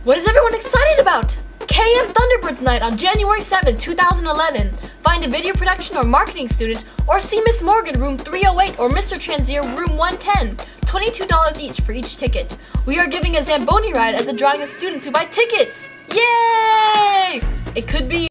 What is everyone excited about? KM Thunderbirds Night on January 7th, 2011. Find a video production or marketing student, or see Miss Morgan, room 308, or Mr. Transier, room 110. $22 each for each ticket. We are giving a Zamboni ride as a drawing of students who buy tickets. Yay! It could be